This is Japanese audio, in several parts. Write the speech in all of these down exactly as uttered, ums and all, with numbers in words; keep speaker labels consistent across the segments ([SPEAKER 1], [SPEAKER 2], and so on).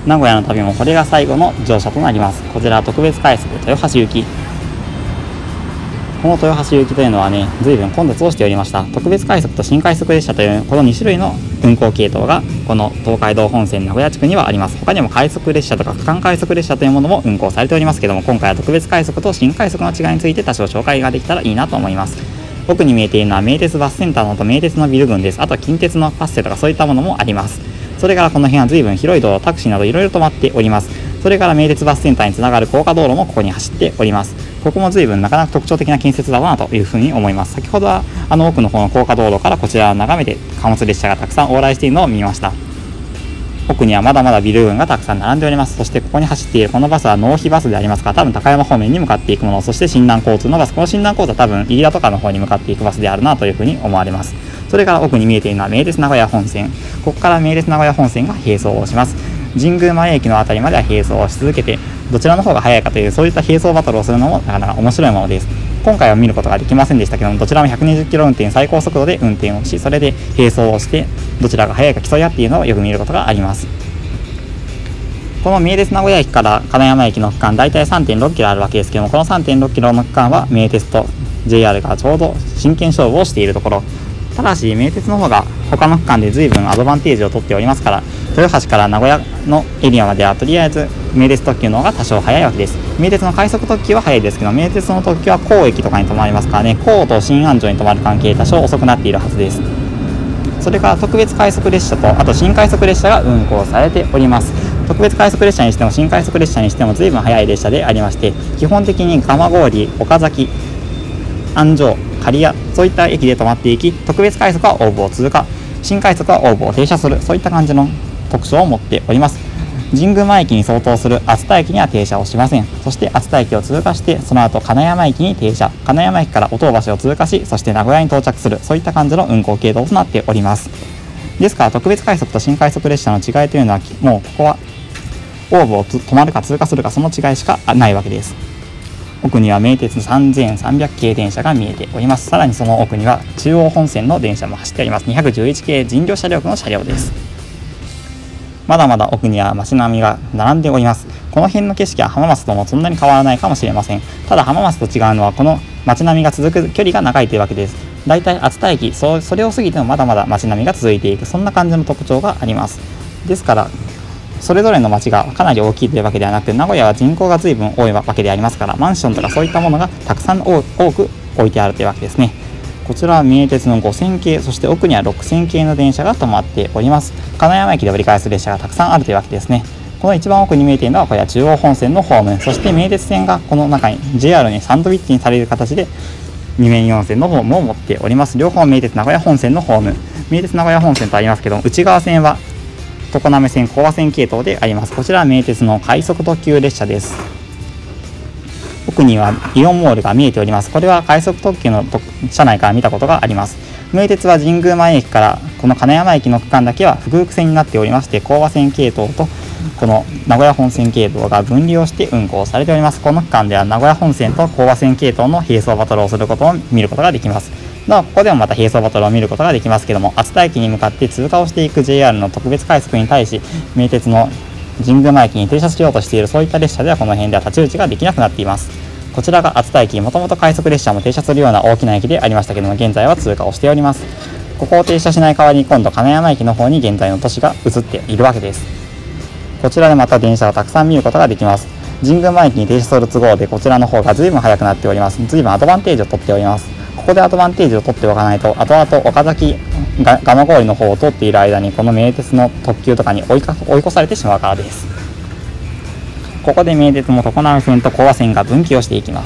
[SPEAKER 1] 名古屋の旅もこれが最後の乗車となります。こちらは特別快速豊橋行き。この豊橋行きというのはね、随分混雑をしておりました。特別快速と新快速列車というこのに種類の運行系統がこの東海道本線名古屋地区にはあります。他にも快速列車とか区間快速列車というものも運行されておりますけども、今回は特別快速と新快速の違いについて多少紹介ができたらいいなと思います。奥に見えているのは名鉄バスセンターのと名鉄のビル群です。あとは近鉄のパッセとかそういったものもあります。それからこの辺は随分広い道路、タクシーなどいろいろ止まっております。それから名鉄バスセンターにつながる高架道路もここに走っております。ここも随分なかなか特徴的な建設だなというふうに思います。先ほどはあの奥の方の高架道路からこちらを眺めて貨物列車がたくさん往来しているのを見ました。奥にはまだまだビル群がたくさん並んでおります。そしてここに走っているこのバスは納費バスでありますが、多分高山方面に向かっていくもの、そして新南交通のバス、この新南交通は多分飯田とかの方に向かっていくバスであるなというふうに思われます。それから奥に見えているのは名鉄名古屋本線。ここから名鉄名古屋本線が並走をします。神宮前駅のあたりまでは並走をし続けて、どちらの方が速いかというそういった並走バトルをするのもなかなか面白いものです。今回は見ることができませんでしたけども、どちらもひゃくにじゅっキロ運転最高速度で運転をし、それで並走をしてどちらが速いか競い合っているのをよく見ることがあります。この名鉄名古屋駅から金山駅の区間だいたい さんてんろっキロあるわけですけども、この さんてんろっキロの区間は名鉄と ジェイアール がちょうど真剣勝負をしているところ。ただし名鉄の方が他の区間で随分アドバンテージを取っておりますから、豊橋から名古屋のエリアまではとりあえず名鉄特急の方が多少早いわけです。名鉄の快速特急は早いですけど、名鉄の特急は高駅とかに止まりますからね、高と新安城に止まる関係多少遅くなっているはずです。それから特別快速列車とあと新快速列車が運行されております。特別快速列車にしても新快速列車にしても随分早い列車でありまして、基本的に蒲郡、岡崎、安城、刈谷、そういった駅で止まっていき、特別快速は大府を通過、新快速は大府を停車する、そういった感じの特徴を持っております。神宮前駅に相当する熱田駅には停車をしません。そして熱田駅を通過して、その後金山駅に停車、金山駅から音尾橋を通過し、そして名古屋に到着する、そういった感じの運行系統となっております。ですから特別快速と新快速列車の違いというのは、もうここは大府を止まるか通過するか、その違いしかないわけです。奥には名鉄さんぜんさんびゃく系電車が見えております。さらにその奥には中央本線の電車も走っております。にひゃくじゅういち系神領車両区の車両です。まだまだ奥には街並みが並んでおります。この辺の景色は浜松ともそんなに変わらないかもしれません。ただ浜松と違うのはこの街並みが続く距離が長いというわけです。だいたい熱田駅、そ, それを過ぎてもまだまだ街並みが続いていく、そんな感じの特徴があります。ですからそれぞれの町がかなり大きいというわけではなく、名古屋は人口が随分多いわけでありますから、マンションとかそういったものがたくさん多く置いてあるというわけですね。こちらは名鉄のごせん系、そして奥にはろくせん系の電車が止まっております。金山駅で折り返す列車がたくさんあるというわけですね。この一番奥に見えているのはこれは中央本線のホーム、そして名鉄線がこの中に ジェイアール にサンドウィッチにされる形でに面よん線のホームを持っております。両方名鉄名古屋本線のホーム、名鉄名古屋本線とありますけど、内側線は常滑線、小和線系統であります。こちらは名鉄の快速特急列車です。奥にはイオンモールが見えております。これは快速特急の車内から見たことがあります。名鉄は神宮前駅からこの金山駅の区間だけは複々線になっておりまして、小和線系統とこの名古屋本線系統が分離をして運行されております。この区間では名古屋本線と小和線系統の並走バトルをすることを見ることができます。なおここでもまた並走バトルを見ることができますけども、熱田駅に向かって通過をしていく ジェイアール の特別快速に対し、名鉄の神宮前駅に停車しようとしているそういった列車ではこの辺では太刀打ちができなくなっています。こちらが熱田駅、もともと快速列車も停車するような大きな駅でありましたけども、現在は通過をしております。ここを停車しない代わりに今度金山駅の方に現在の都市が移っているわけです。こちらでまた電車をたくさん見ることができます。神宮前駅に停車する都合でこちらの方が随分早くなっております。随分アドバンテージを取っております。ここでアドバンテージを取っておかないと、後々岡崎蒲郡の方を通っている間にこの名鉄の特急とかに追いか追い越されてしまうからです。ここで名鉄も常滑線と小和線が分岐をしていきます。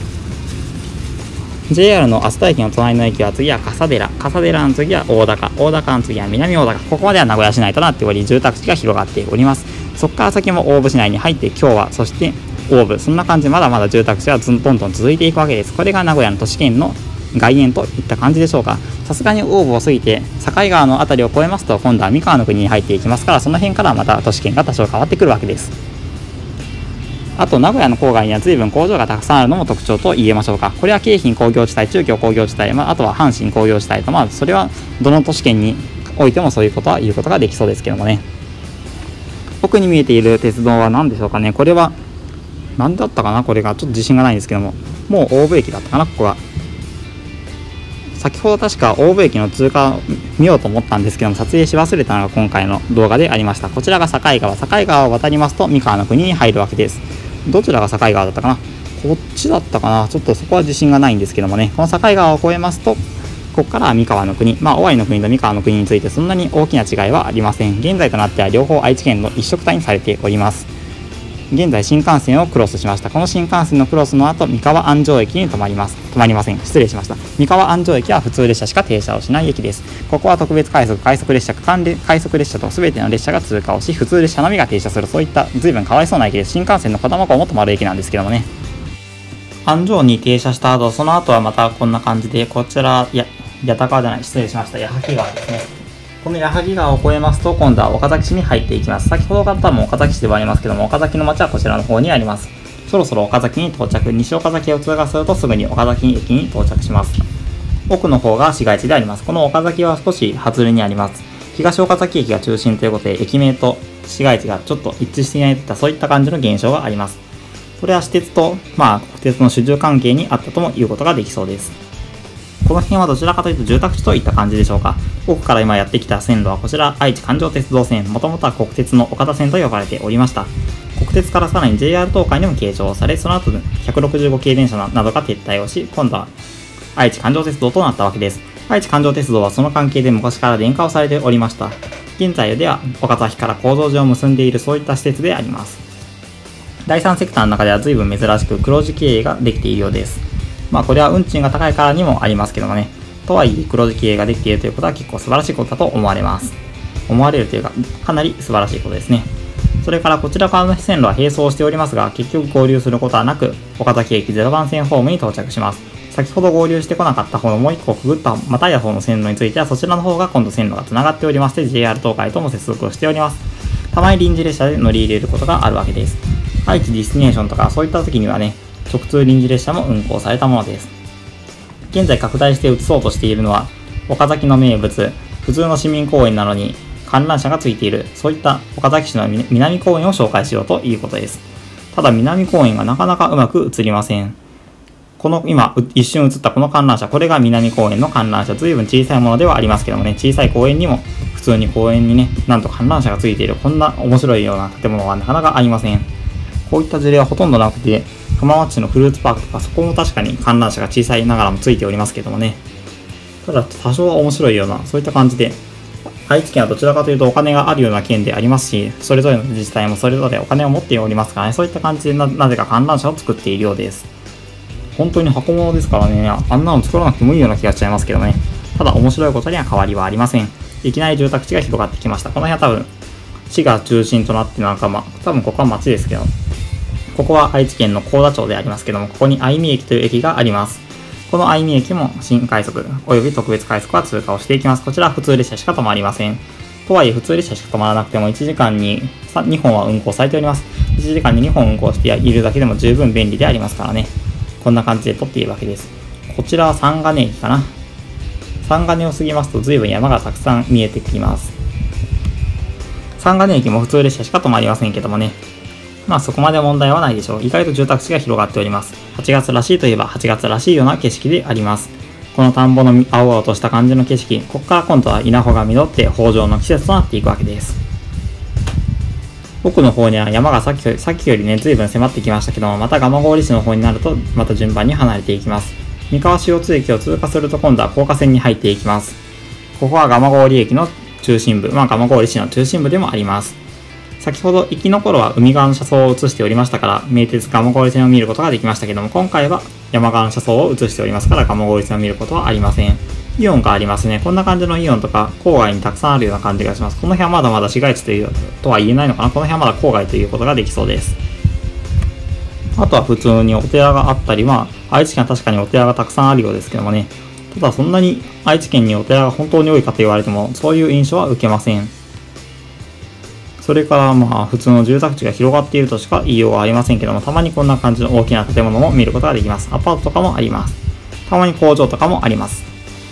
[SPEAKER 1] ジェイアール の熱田駅の隣の駅は次は笠寺、笠寺の次は大高、大高の次は南大高、ここまでは名古屋市内となっており、住宅地が広がっております。そこから先も大府市内に入って京和、そして大府、そんな感じでまだまだ住宅地はどんどん続いていくわけです。これが名古屋の都市圏の外縁といった感じでしょうか。さすがに大府を過ぎて境川の辺りを越えますと、今度は三河の国に入っていきますから、その辺からまた都市圏が多少変わってくるわけです。あと名古屋の郊外には随分工場がたくさんあるのも特徴と言えましょうか。これは京浜工業地帯、中京工業地帯、まあ、あとは阪神工業地帯と、まあそれはどの都市圏においてもそういうことは言うことができそうですけどもね。 奥に見えている鉄道は何でしょうかね。これは何だったかな。これがちょっと自信がないんですけども、もう大部駅だったかな。ここは先ほど確か大部駅の通過を見ようと思ったんですけども、撮影し忘れたのが今回の動画でありました。こちらが境川、境川を渡りますと三河の国に入るわけです。どちらが境川だったかな。こっちだったかな。ちょっとそこは自信がないんですけどもね、この境川を越えますとここからは三河の国、まあ尾張の国と三河の国についてそんなに大きな違いはありません。現在となっては両方愛知県の一色体にされております。現在新幹線をクロスしました。この新幹線のクロスの後、三河安城駅に停まります。止まりません。失礼しました。三河安城駅は普通列車しか停車をしない駅です。ここは特別快速、快速列車、区間快速列車と全ての列車が通過をし、普通列車のみが停車する、そういった随分かわいそうな駅です。新幹線の子玉校も止まる駅なんですけどもね。安城に停車した後、その後はまたこんな感じで、こちら、いや、八幡川じゃない、失礼しました。矢作川ですね。この矢作川を越えますと、今度は岡崎市に入っていきます。先ほどから多分岡崎市ではありますけども、岡崎の町はこちらの方にあります。そろそろ岡崎に到着、西岡崎を通過するとすぐに岡崎駅に到着します。奥の方が市街地であります。この岡崎は少し外れにあります。東岡崎駅が中心ということで、駅名と市街地がちょっと一致していないといった、そういった感じの現象があります。それは私鉄と、まあ、国鉄の主従関係にあったとも言うことができそうです。この辺はどちらかというと住宅地といった感じでしょうか。奥から今やってきた線路はこちら愛知環状鉄道線、もともとは国鉄の岡田線と呼ばれておりました。国鉄からさらに ジェイアール 東海にも継承され、その後ひゃくろくじゅうご系電車などが撤退をし、今度は愛知環状鉄道となったわけです。愛知環状鉄道はその関係で昔から電化をされておりました。現在では岡崎から構造上を結んでいるそういった施設であります。だいさんセクターの中では随分珍しく黒字経営ができているようです。まあこれは運賃が高いからにもありますけどもね。とはいえ黒字経営ができているということは結構素晴らしいことだと思われます。思われるというか、かなり素晴らしいことですね。それからこちら側の線路は並走しておりますが、結局合流することはなく、岡崎駅ゼロばん線ホームに到着します。先ほど合流してこなかった方のもう一個くぐったまたいだ方の線路については、そちらの方が今度線路が繋がっておりまして、ジェイアール 東海とも接続をしております。たまに臨時列車で乗り入れることがあるわけです。愛知ディスティネーションとかそういった時にはね、直通臨時列車も運行されたものです。現在拡大して移そうとしているのは、岡崎の名物、普通の市民公園なのに観覧車がついている、そういった岡崎市の南公園を紹介しようということです。ただ南公園がなかなかうまく映りません。この今一瞬映ったこの観覧車、これが南公園の観覧車、随分小さいものではありますけどもね、小さい公園にも普通に公園にね、なんと観覧車がついている、こんな面白いような建物はなかなかありません。こういった事例はほとんどなくて、浜松市のフルーツパークとか、そこも確かに観覧車が小さいながらもついておりますけどもね。ただ多少は面白いような、そういった感じで、愛知県はどちらかというとお金があるような県でありますし、それぞれの自治体もそれぞれお金を持っておりますからね、そういった感じで な, なぜか観覧車を作っているようです。本当に箱物ですからね、あんなの作らなくてもいいような気がしちゃいますけどね。ただ面白いことには変わりはありません。いきなり住宅地が広がってきました。この辺は多分、市が中心となってなんかまあ、多分ここは町ですけど、ここは愛知県の幸田町でありますけども、ここに愛見駅という駅があります。この愛見駅も新快速および特別快速は通過をしていきます。こちらは普通列車しか止まりません。とはいえ普通列車しか止まらなくてもいちじかんににほんは運行されております。いちじかんににほん運行しているだけでも十分便利でありますからね。こんな感じで撮っているわけです。こちらは三金駅かな。三金を過ぎますと随分山がたくさん見えてきます。三金駅も普通列車しか止まりませんけどもね。まあそこまで問題はないでしょう。意外と住宅地が広がっております。はちがつらしいといえばはちがつらしいような景色であります。この田んぼの青々とした感じの景色、ここから今度は稲穂が実って豊穣の季節となっていくわけです。奥の方には山がさっきより、さっきよりね、随分迫ってきましたけども、また蒲郡市の方になると、また順番に離れていきます。三河塩津駅を通過すると今度は高架線に入っていきます。ここは蒲郡駅の中心部、まあ蒲郡市の中心部でもあります。先ほど行きの頃は海側の車窓を映しておりましたから、名鉄蒲郡線を見ることができましたけども、今回は山側の車窓を映しておりますから、蒲郡線を見ることはありません。イオンがありますね。こんな感じのイオンとか、郊外にたくさんあるような感じがします。この辺はまだまだ市街地というとは言えないのかな。この辺はまだ郊外ということができそうです。あとは普通にお寺があったり、まあ、愛知県は確かにお寺がたくさんあるようですけどもね。ただそんなに愛知県にお寺が本当に多いかと言われても、そういう印象は受けません。それからまあ普通の住宅地が広がっているとしか言いようがありませんけども、たまにこんな感じの大きな建物も見ることができます。アパートとかもあります。たまに工場とかもあります。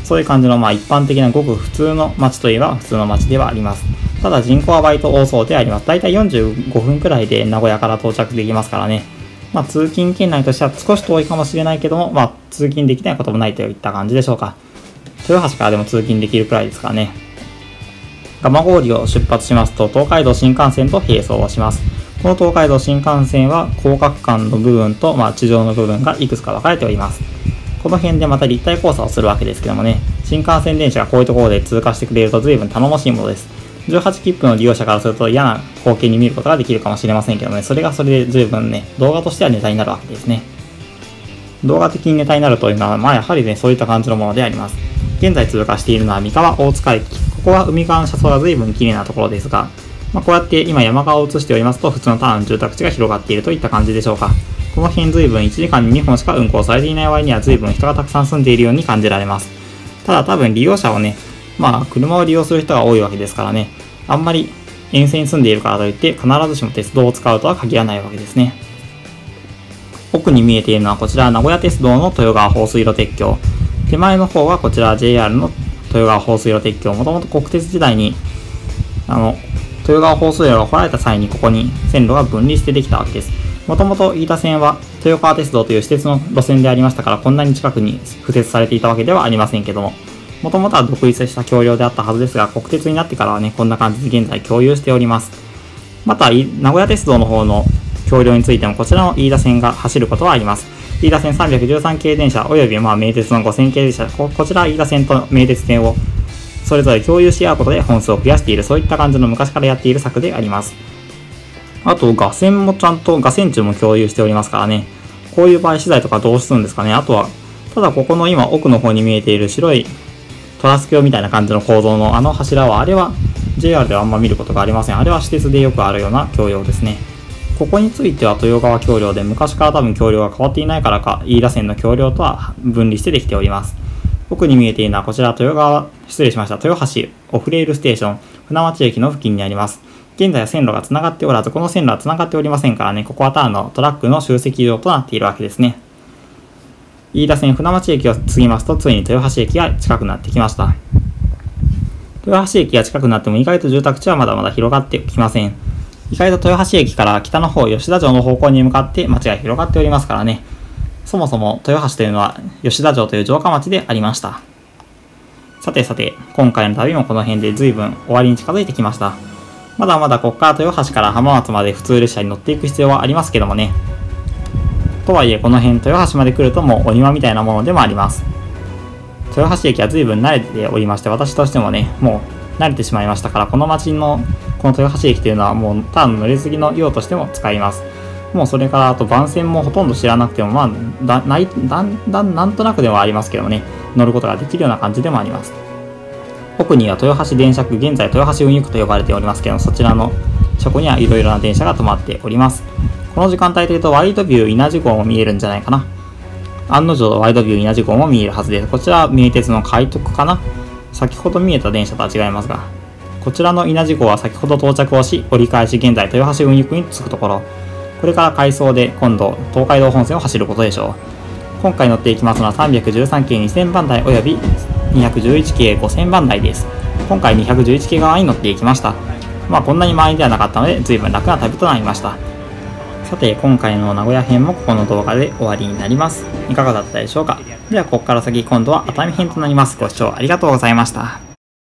[SPEAKER 1] そういう感じのまあ一般的なごく普通の街といえば普通の街ではあります。ただ人口は割と多そうであります。だいたいよんじゅうごふんくらいで名古屋から到着できますからね。まあ通勤圏内としては少し遠いかもしれないけども、まあ通勤できないこともないといった感じでしょうか。豊橋からでも通勤できるくらいですからね。蒲郡を出発しますと東海道新幹線と並走をします。この東海道新幹線は高架区間の部分と、まあ、地上の部分がいくつか分かれております。この辺でまた立体交差をするわけですけどもね、新幹線電車がこういうところで通過してくれると随分頼もしいものです。じゅうはち切符の利用者からすると嫌な光景に見ることができるかもしれませんけどね、それがそれで随分ね、動画としてはネタになるわけですね。動画的にネタになるというのは、まあやはりね、そういった感じのものであります。現在通過しているのは三河大塚駅。ここは海側の車窓が随分綺麗なところですが、まあ、こうやって今山側を映しておりますと普通のただの住宅地が広がっているといった感じでしょうか。この辺随分いちじかんににほんしか運行されていない割には随分人がたくさん住んでいるように感じられます。ただ多分利用者をね、まあ車を利用する人が多いわけですからね、あんまり沿線に住んでいるからといって必ずしも鉄道を使うとは限らないわけですね。奥に見えているのはこちら名古屋鉄道の豊川放水路鉄橋。手前の方はこちら ジェイアール の豊川放水路鉄橋。もともと国鉄時代にあの豊川放水路が掘られた際にここに線路が分離してできたわけです。もともと飯田線は豊川鉄道という私鉄の路線でありましたから、こんなに近くに敷設されていたわけではありませんけども、もともとは独立した橋梁であったはずですが、国鉄になってからはね、こんな感じで現在共有しております。また、名古屋鉄道の方の橋梁についてもこちらの飯田線が走ることはあります。飯田線さんびゃくじゅうさん系電車およびまあ名鉄のごせん系電車、こ, こちら飯田線と名鉄線をそれぞれ共有し合うことで本数を増やしている、そういった感じの昔からやっている策であります。あと、架線もちゃんと、架線柱も共有しておりますからね。こういう場合、資材とかどうするんですかね。あとは、ただここの今奥の方に見えている白いトラス橋みたいな感じの構造のあの柱は、あれは ジェイアール ではあんま見ることがありません。あれは私鉄でよくあるような橋梁ですね。ここについては豊川橋梁で、昔から多分橋梁が変わっていないからか、飯田線の橋梁とは分離してできております。奥に見えているのはこちら豊川、失礼しました、豊橋オフレールステーション、船町駅の付近にあります。現在は線路が繋がっておらず、この線路は繋がっておりませんからね、ここはただのトラックの集積場となっているわけですね。飯田線船町駅を過ぎますと、ついに豊橋駅が近くなってきました。豊橋駅が近くなっても意外と住宅地はまだまだ広がってきません。意外と豊橋駅から北の方、吉田城の方向に向かって街が広がっておりますからね。そもそも豊橋というのは吉田城という城下町でありました。さてさて、今回の旅もこの辺で随分終わりに近づいてきました。まだまだここから豊橋から浜松まで普通列車に乗っていく必要はありますけどもね。とはいえこの辺豊橋まで来るともうお庭みたいなものでもあります。豊橋駅は随分慣れておりまして、私としてもね、もう慣れてしまいましたから、この町のこの豊橋駅というのはもうただの乗り継ぎの用としても使います。もうそれからあと番線もほとんど知らなくても、まあ、だないだんだんなんとなくではありますけどもね、乗ることができるような感じでもあります。奥には豊橋電車区、現在豊橋運輸区と呼ばれておりますけど、そちらの車庫にはいろいろな電車が止まっております。この時間帯というとワイドビュー稲地号も見えるんじゃないかな。案の定ワイドビュー稲地号も見えるはずです。こちらは名鉄の快特かな。先ほど見えた電車とは違いますが、こちらの稲地号は先ほど到着をし、折り返し現在豊橋運輸区に着くところ、これから回送で今度東海道本線を走ることでしょう。今回乗っていきますのはさんびゃくじゅうさん系にせんばん台およびにひゃくじゅういち系ごせんばん台です。今回にひゃくじゅういち系側に乗っていきました。まあこんなに満員ではなかったので随分楽な旅となりました。さて今回の名古屋編もここの動画で終わりになります。いかがだったでしょうか。ではここから先今度は熱海編となります。ご視聴ありがとうございました。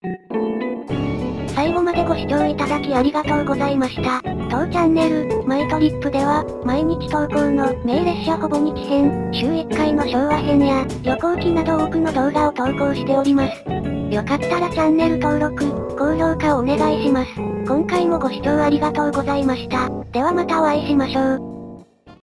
[SPEAKER 2] 最後までご視聴いただきありがとうございました。当チャンネル、マイトリップでは、毎日投稿の名列車ほぼ日編、週いっかいの昭和編や、旅行記など多くの動画を投稿しております。よかったらチャンネル登録、高評価をお願いします。今回もご視聴ありがとうございました。ではまたお会いしましょう。